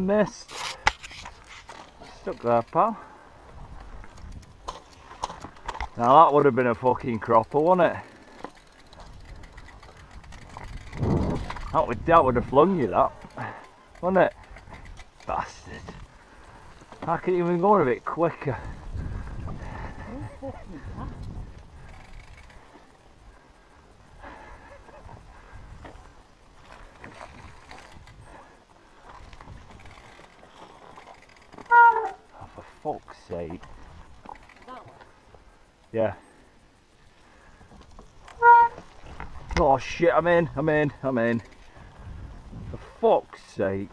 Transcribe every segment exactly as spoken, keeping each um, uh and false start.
mist. Stuck there, pal. Now that would have been a fucking cropper, wouldn't it? That would, that would have flung you, that. Wouldn't it? Bastard. I could even go a bit quicker. Oh, for fuck's sake. Yeah. Oh shit, I'm in, I'm in, I'm in. For fuck's sake.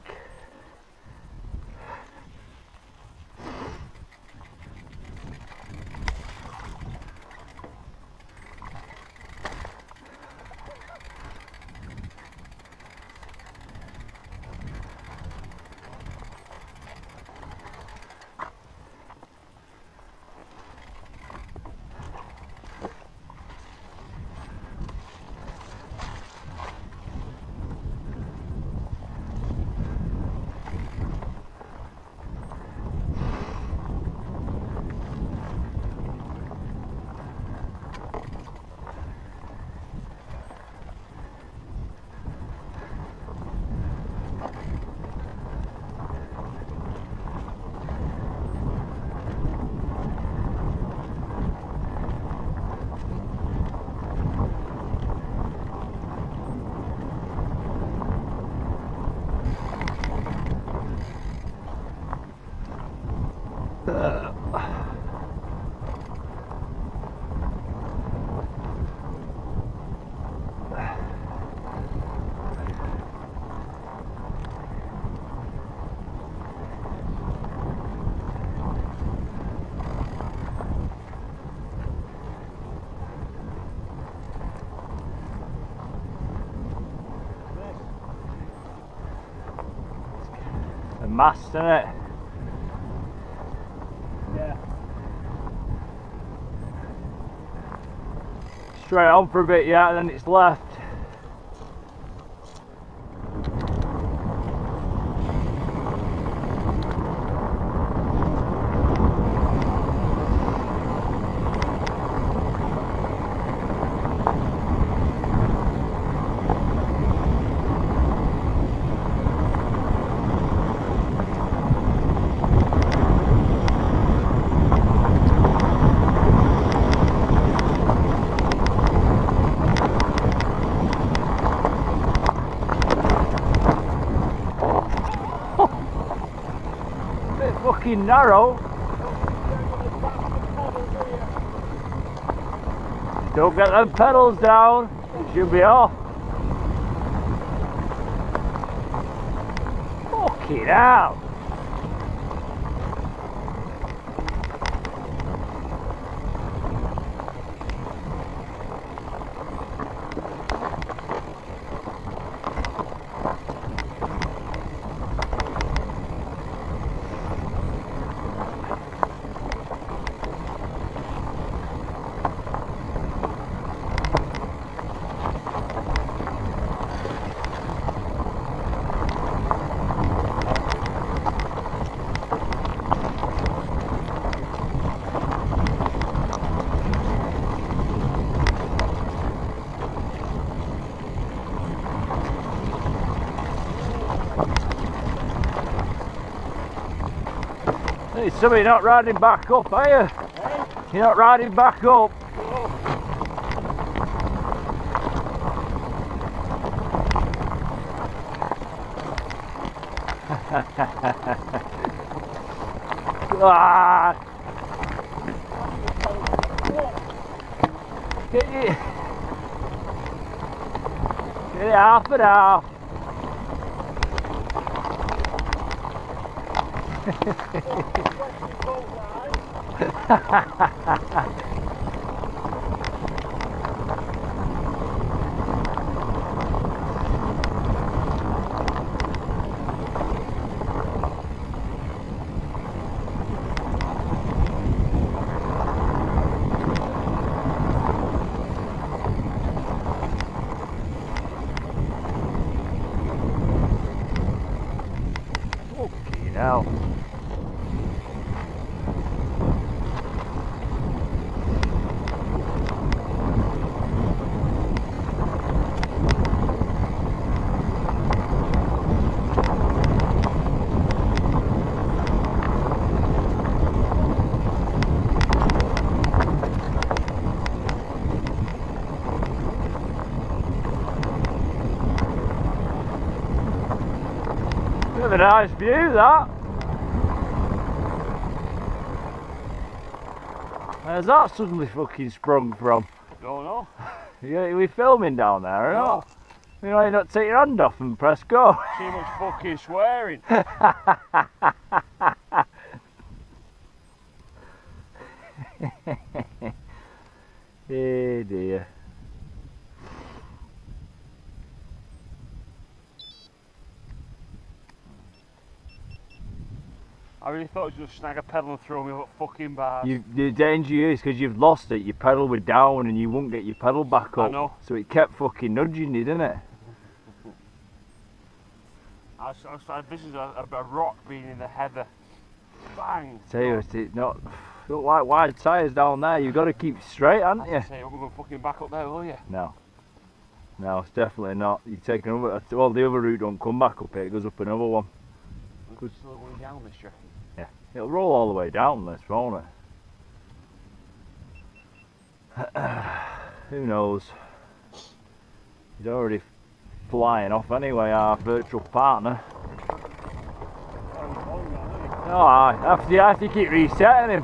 A mast, isn't it? Yeah. Straight on for a bit, yeah, and then it's left. Fucking narrow. Don't get them pedals down, it should be off. Fucking hell. Hey, so you're not riding back up, are you? Hey? You're not riding back up. Ah! Get it, get it half and half. nice view, that. Where's that suddenly fucking sprung from? Don't know. You, we filming down there, or No. not? You know, you not take your hand off and press go. Too much fucking swearing. Eh dear. I really thought you was just snag a pedal and throw me up fucking bars. You, the danger is because you've lost it, your pedal were down and you won't get your pedal back up. I know. So it kept fucking nudging you, didn't it? I was, I was like, this is a, a, a rock being in the heather. Bang! Tell you, it's not look like wide tyres down there. You've got to keep straight, haven't you? I say, we're going fucking back up there, will you? No. No, it's definitely not. You take another, well, the other route don't come back up here, it goes up another one. Good. Still going down this, year. Yeah, it'll roll all the way down this, won't it? Who knows? He's already flying off anyway, our virtual partner. Oh, aye, after you have to keep resetting him.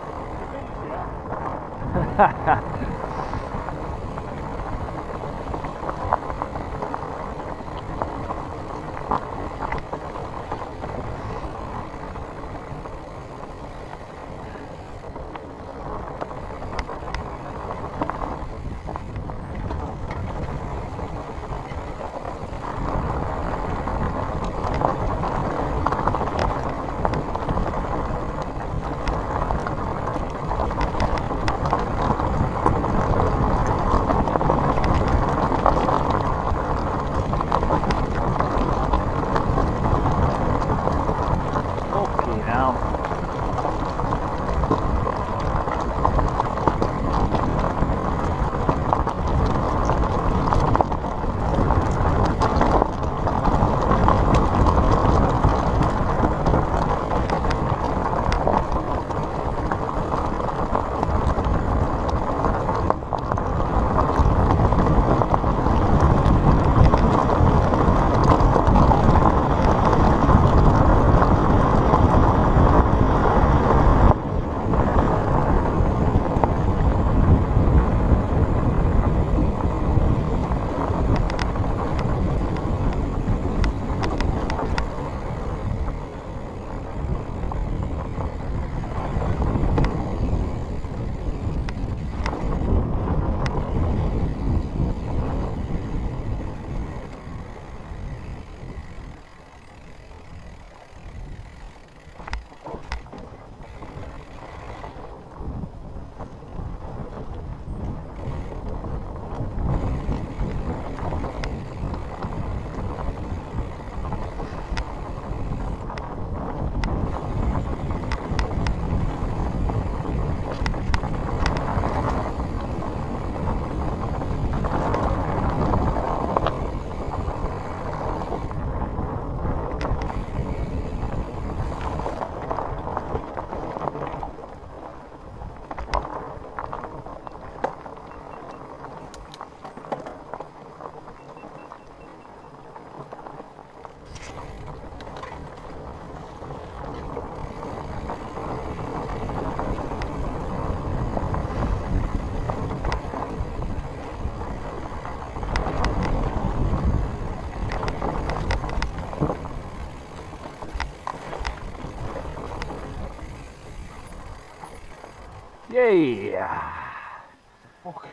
Yeah. Fuck.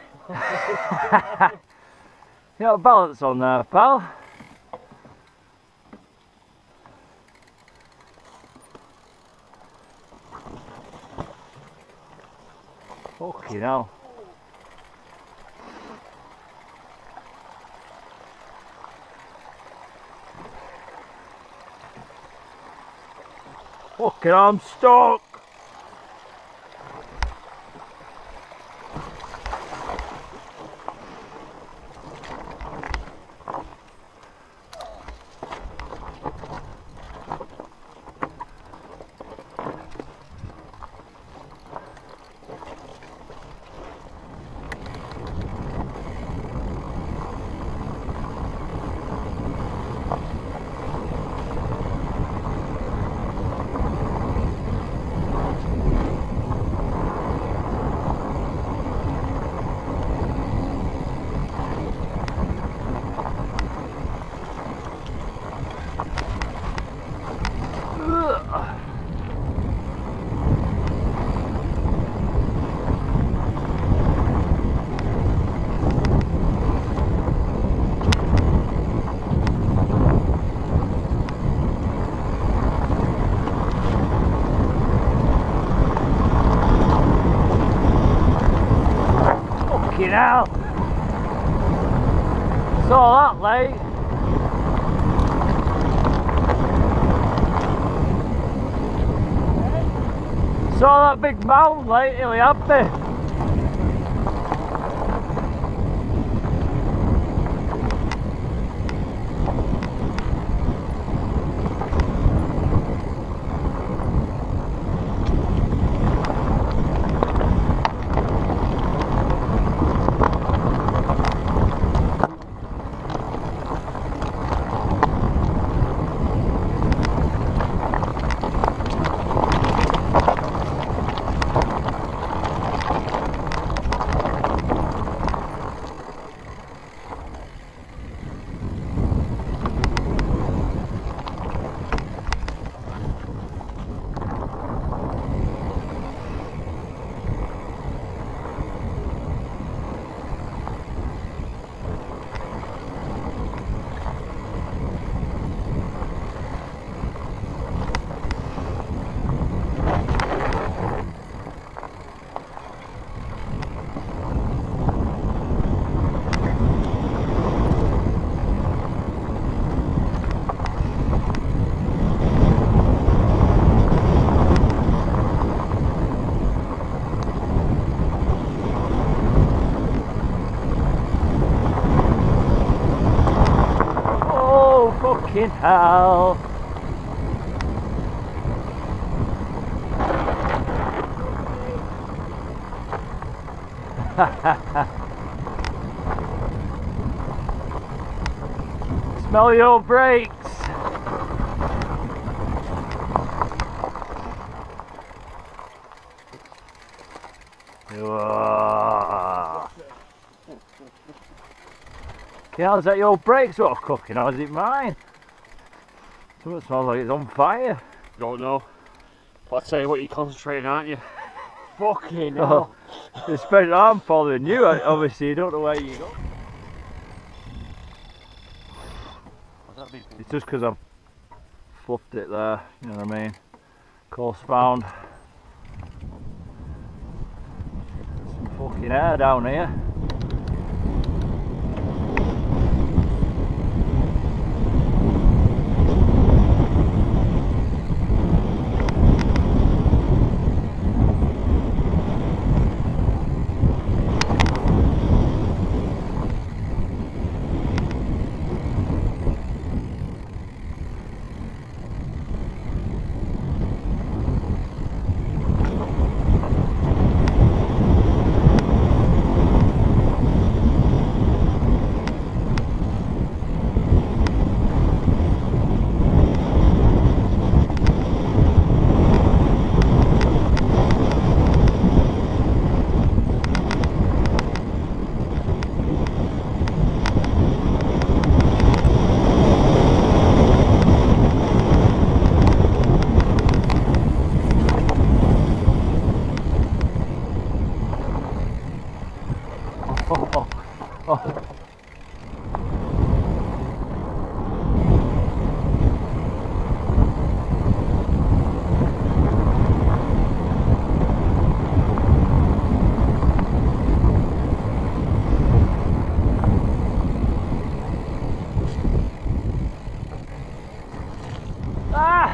You got balance on there, pal. Fucking hell. Fucking hell, I'm stuck. Fucking hell! Saw that late. Saw that big mountain late, really happy. Fucking hell. Smell your brakes. Yeah, is that your brakes sort of cooking or is it mine? Something smells like it's on fire. Don't know. But I'll tell you what, you're concentrating, aren't you? Fucking hell. Oh, especially I'm following you, obviously you don't know where you go. It's just because I've fluffed it there, you know what I mean? Course found. Some fucking air down here. Oh, oh. Ah!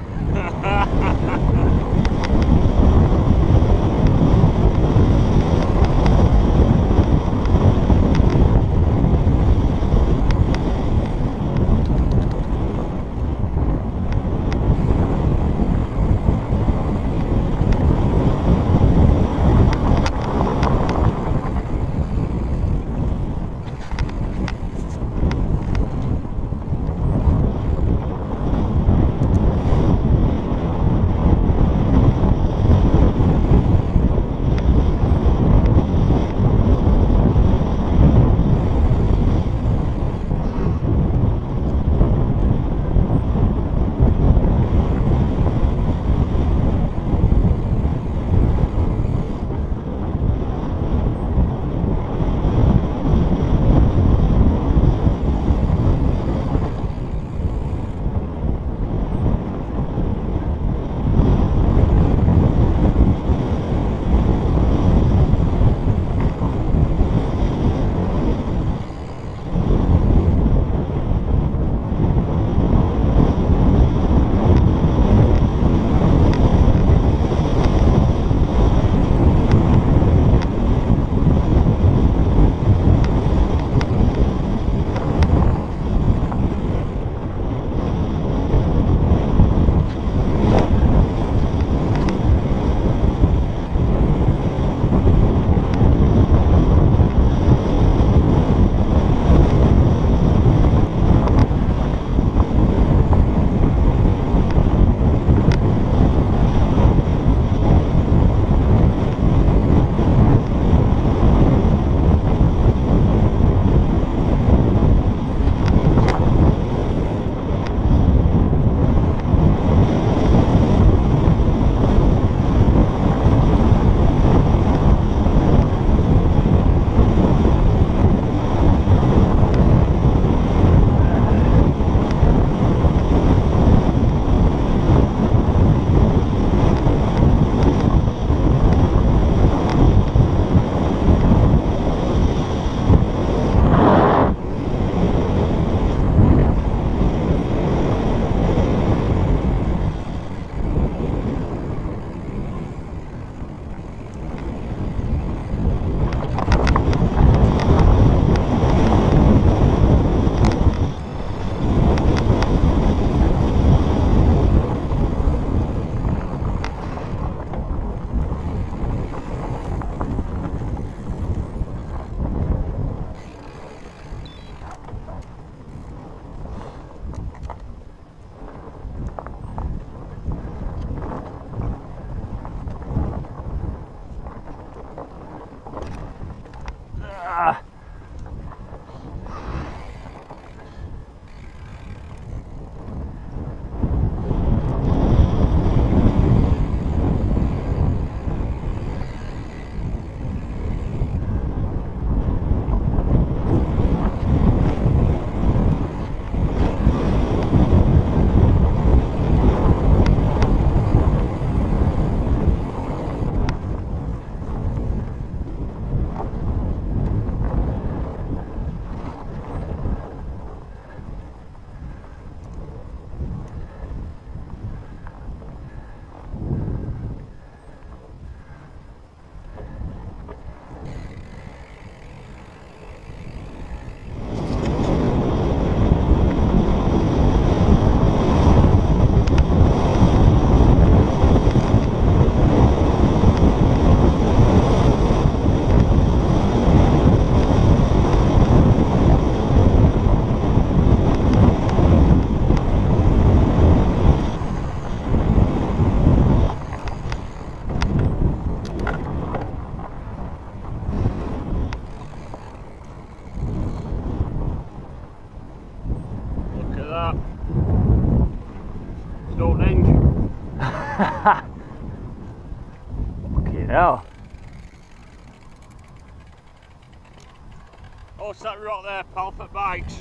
Fucking hell. Oh, it's that rock there, Palford Bikes.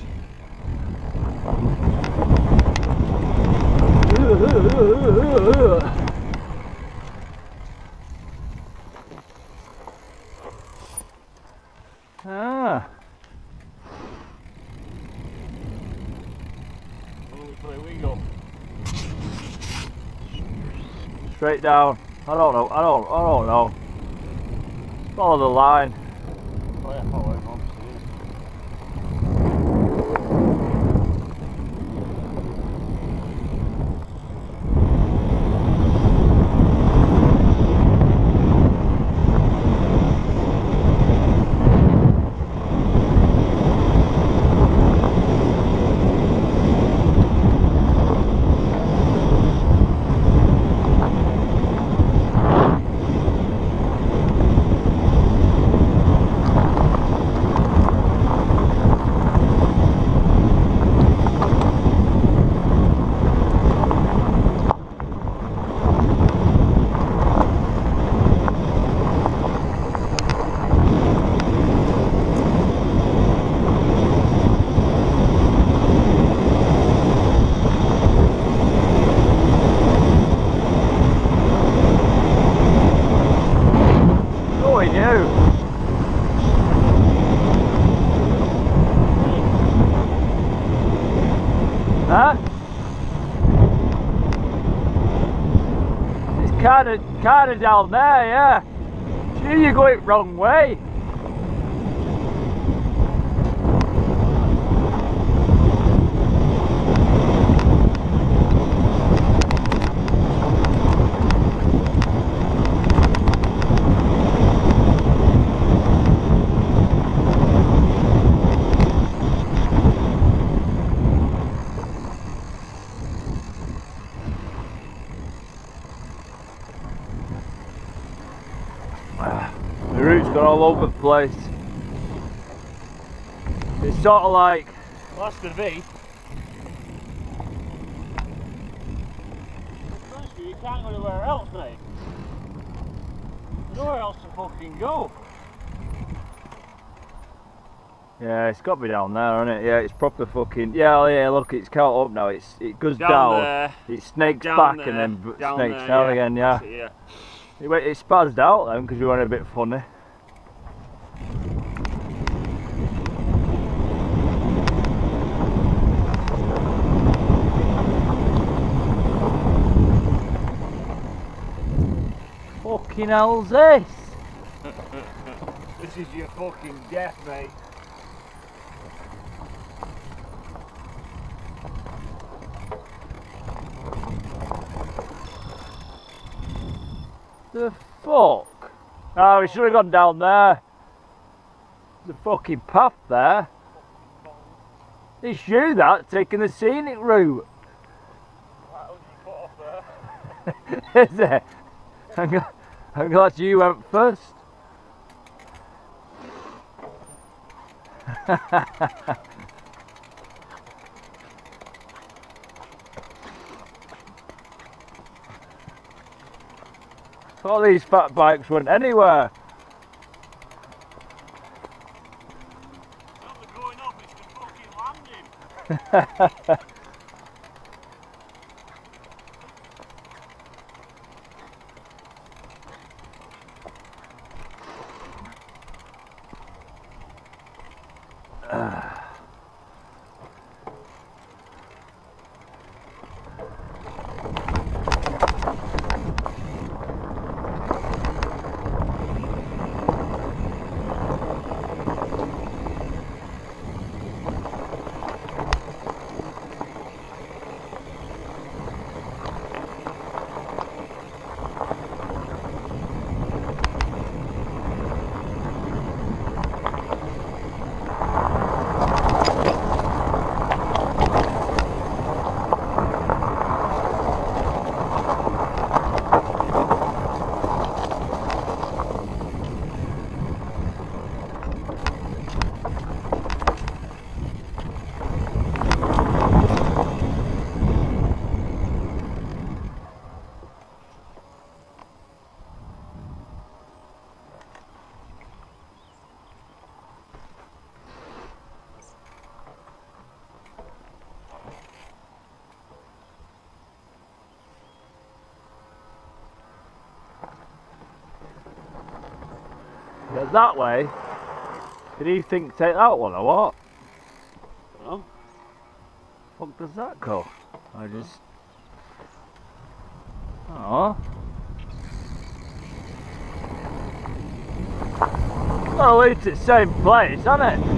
Ah. Which way we go? Straight down. I don't know. I don't. I don't know. Follow the line. Oh yeah, follow it, obviously. Huh? It's kind of, kind of down there, yeah. Gee, you're going wrong way. The route's got all over the place. It's sort of like... Well, that's going to be. You can't go anywhere else, mate. There's nowhere else to fucking go. Yeah, it's got to be down there, isn't it? Yeah, it's proper fucking... Yeah, oh yeah, look, it's caught up now. It's It goes Down, down, there, it snakes down back there, and then b- down snakes there, down yeah. again, yeah. That's it, yeah. It, went- it spazzed out then because we went a bit funny. Fucking hell's this? This is your fucking death, mate. The fuck? Oh, we should have gone down there. There's a fucking path there. It's you that, taking the scenic route. Right, hold your foot off there. Is it? I'm, gl- I'm glad you went first. All these fat bikes went anywhere. It's not the going up, it's the fucking landing. Get that way. Did he think take that one or what? Oh. Fuck does that go? I just. Oh. Well, at least it's the same place, isn't it?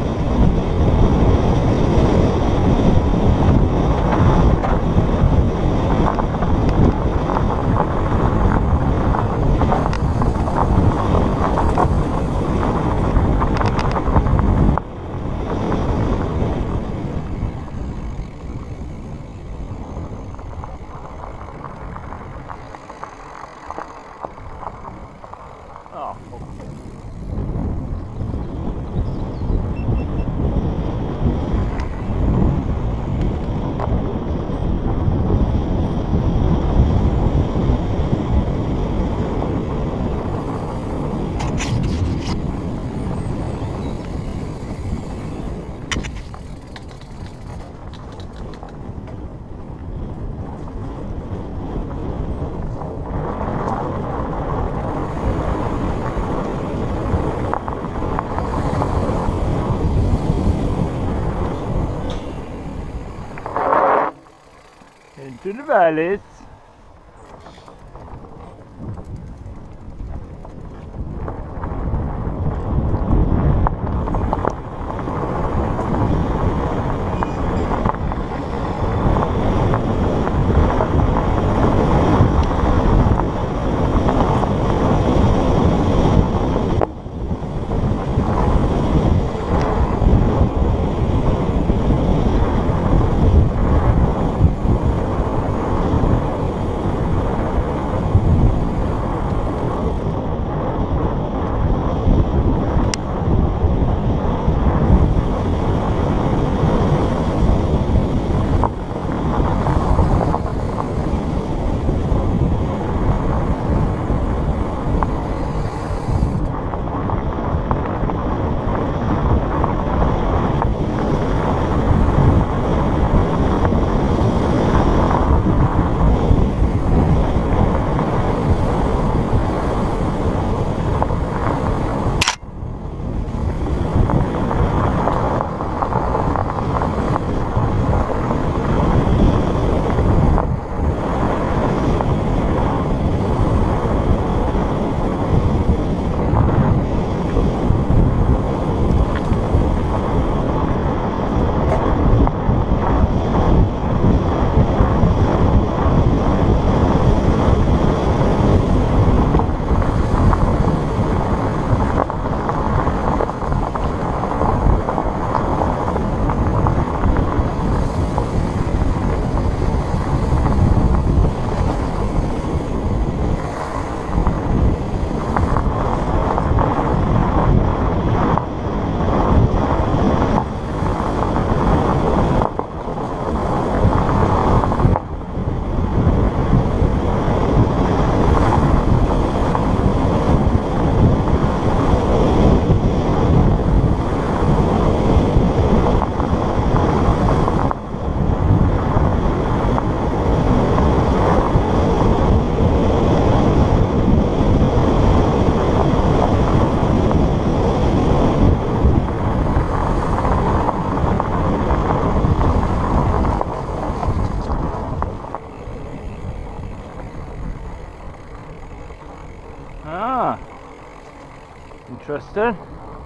Oh, fuck. Into the valleys. Ah, interesting.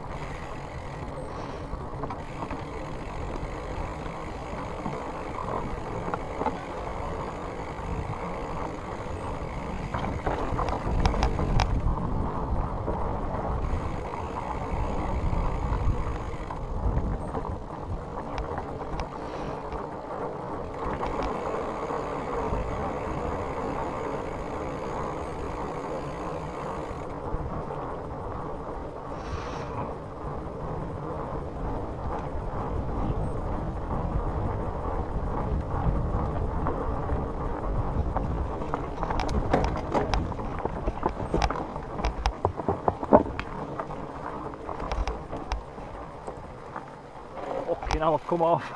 Fucking hell, I've come off.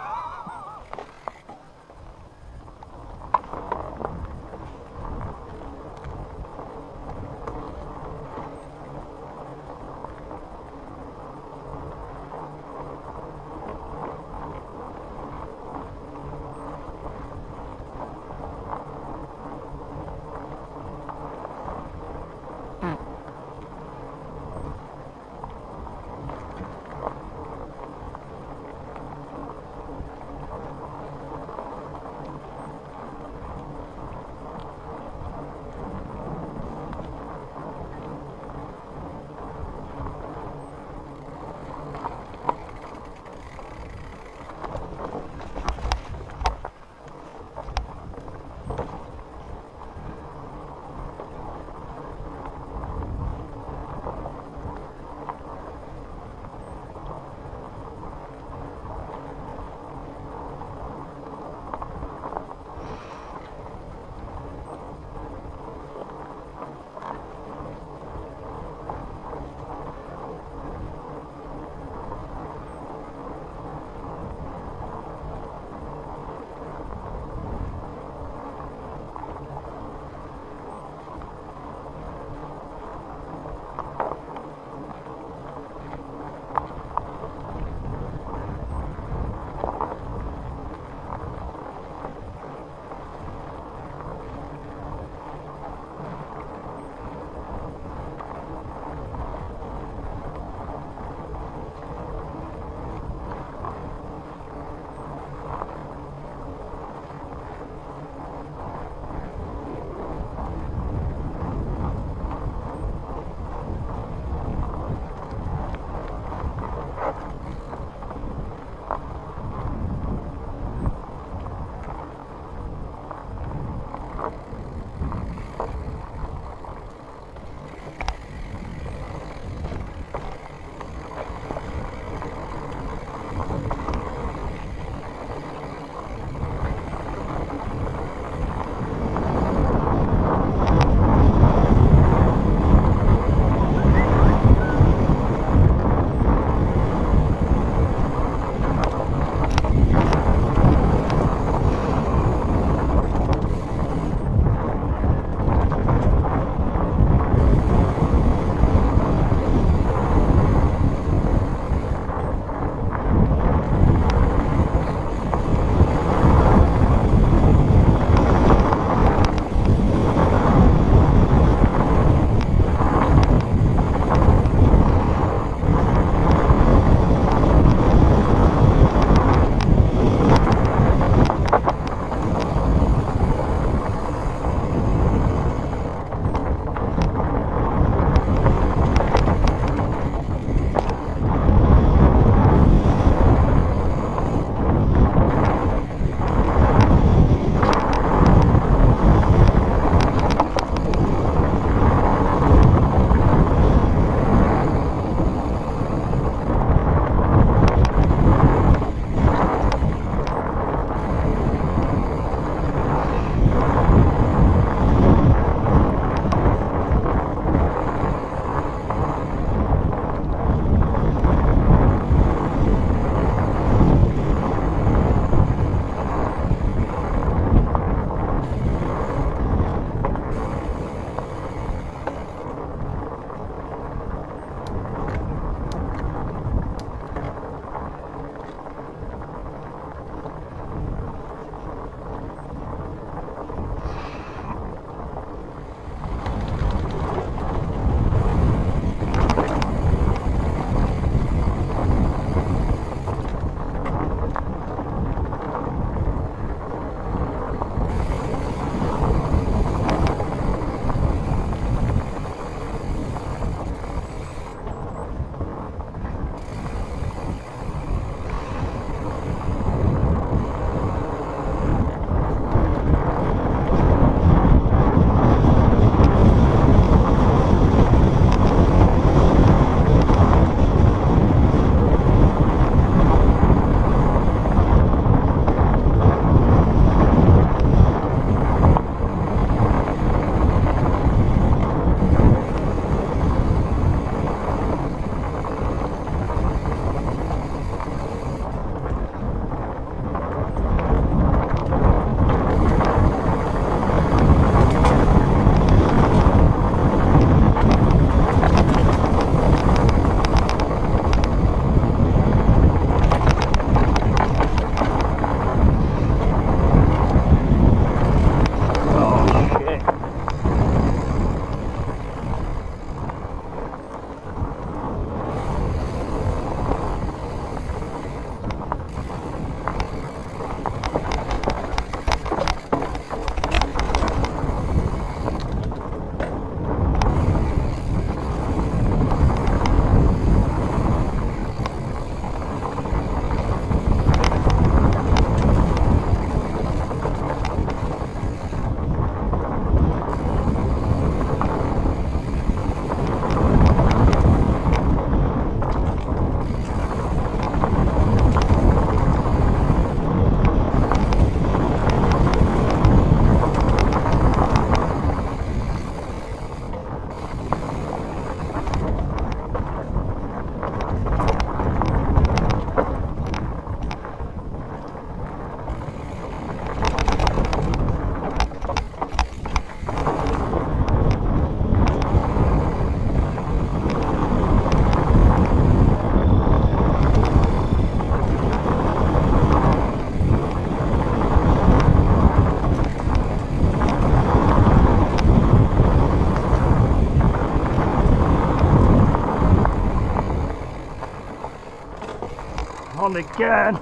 on again.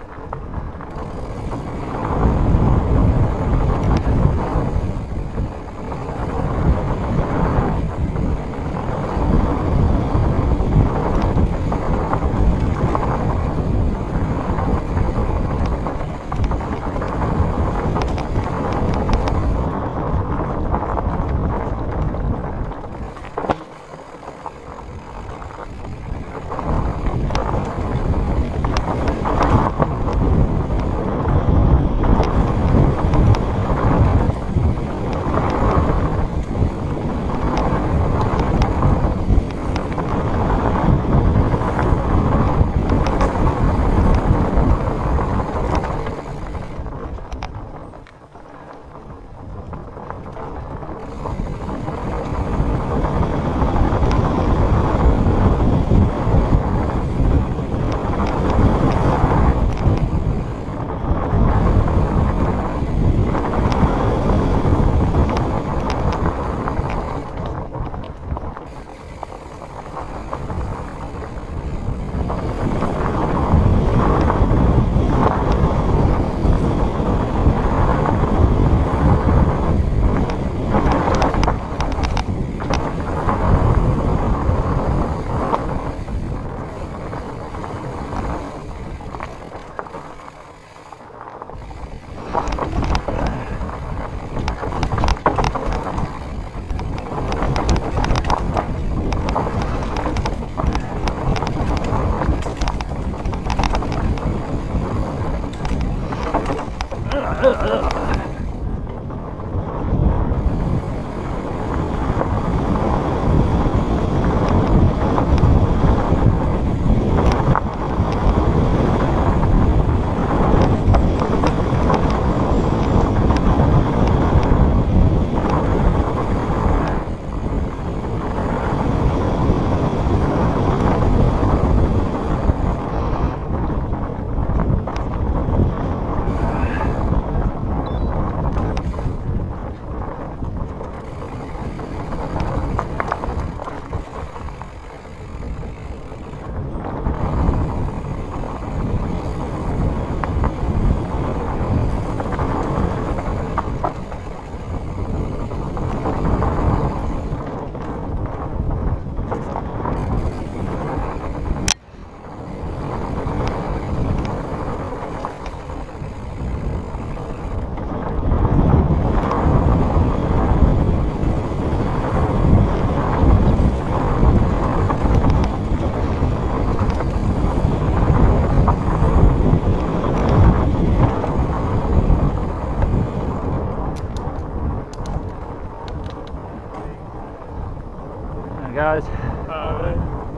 Guys. Uh,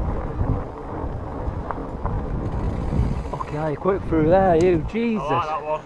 Okay, quick through there, you Jesus. I like that one.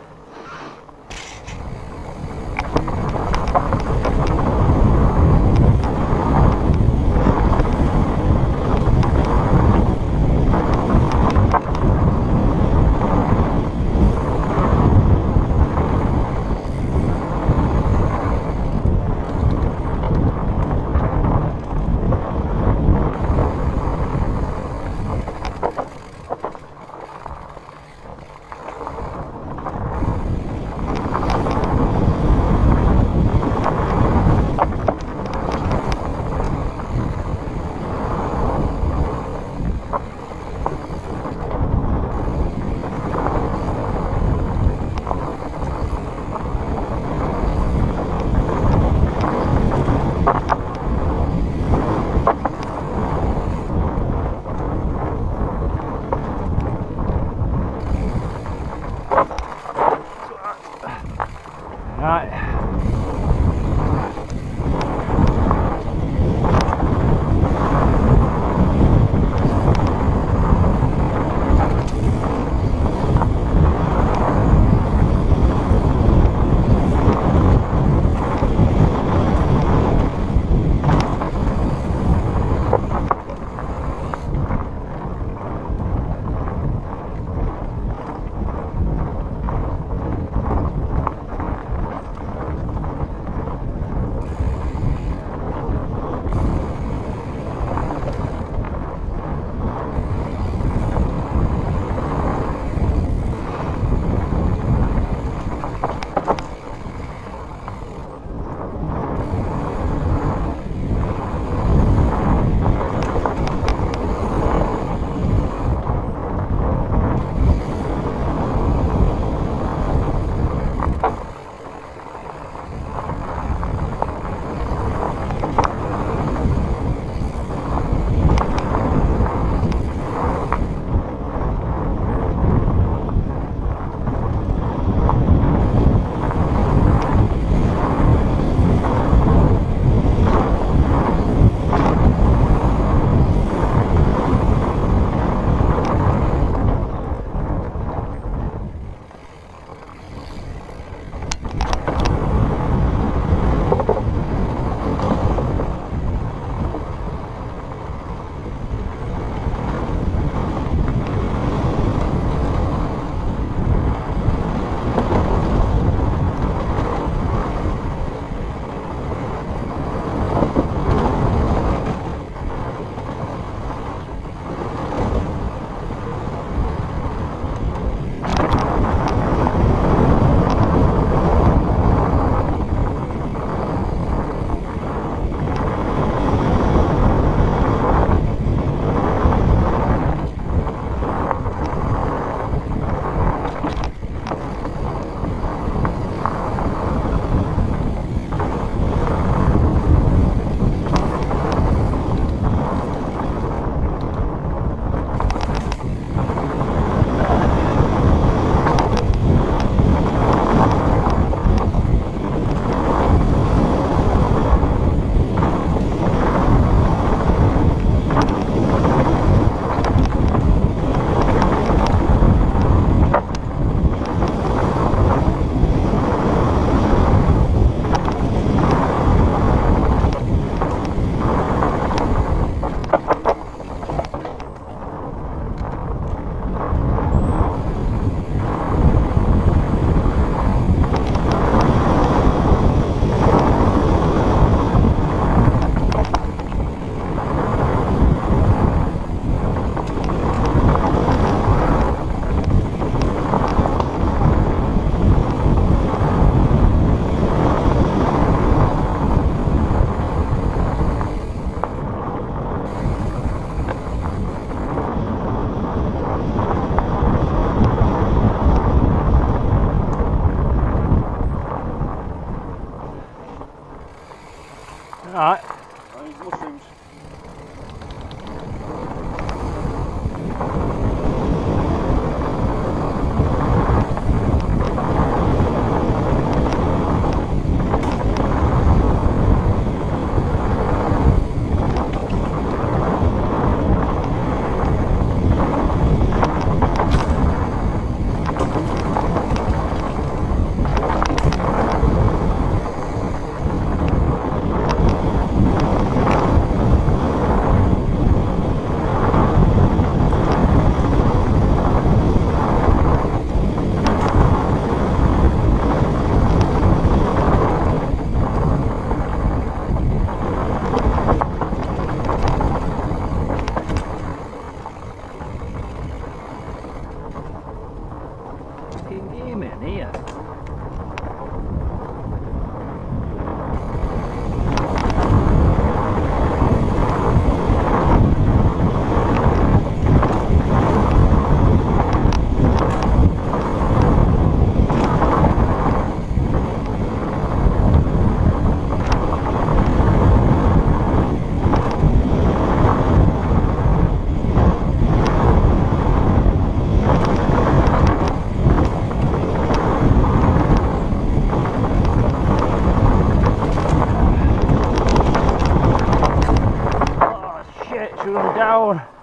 down.